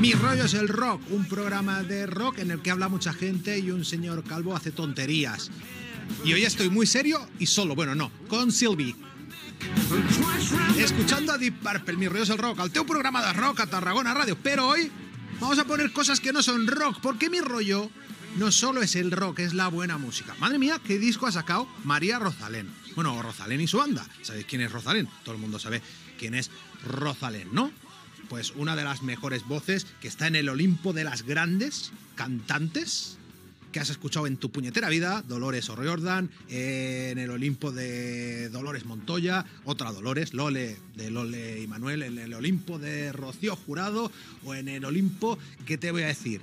Mi rollo es el rock, un programa de rock en el que habla mucha gente y un señor calvo hace tonterías. Y hoy estoy muy serio y solo, bueno, no, con Sylvie. Escuchando a Deep Purple, Mi rollo es el rock, al teu programa de rock a Tarragona Radio. Pero hoy vamos a poner cosas que no son rock, porque mi rollo no solo es el rock, es la buena música. Madre mía, qué disco ha sacado María Rosalén. Bueno, Rosalén y su banda. ¿Sabéis quién es Rosalén? Todo el mundo sabe quién es Rosalén, ¿no? Pues una de las mejores voces que está en el Olimpo de las grandes cantantes que has escuchado en tu puñetera vida. Dolores O'Riordan, en el Olimpo de Dolores Montoya, otra Dolores, Lole, de Lole y Manuel, en el Olimpo de Rocío Jurado, o en el Olimpo, ¿qué te voy a decir?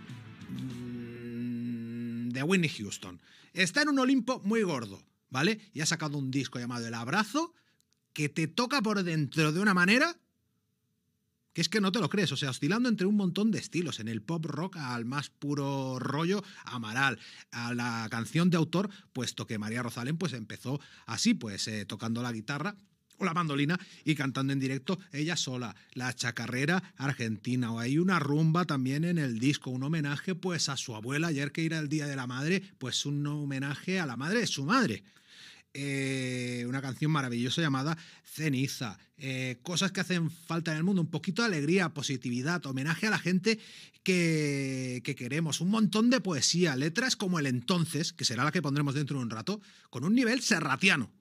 De Whitney Houston. Está en un Olimpo muy gordo, ¿vale? Y ha sacado un disco llamado El Abrazo, que te toca por dentro de una manera que es que no te lo crees, o sea, oscilando entre un montón de estilos, en el pop rock al más puro rollo Amaral, a la canción de autor, puesto que María Rosalén pues empezó así, pues tocando la guitarra o la mandolina y cantando en directo ella sola, la chacarrera argentina. O hay una rumba también en el disco, un homenaje pues a su abuela, ayer que era el Día de la Madre, pues un homenaje a la madre de su madre. Una canción maravillosa llamada Ceniza, cosas que hacen falta en el mundo, un poquito de alegría, positividad, homenaje a la gente que queremos, un montón de poesía, letras como El Entonces, que será la que pondremos dentro de un rato, con un nivel serratiano.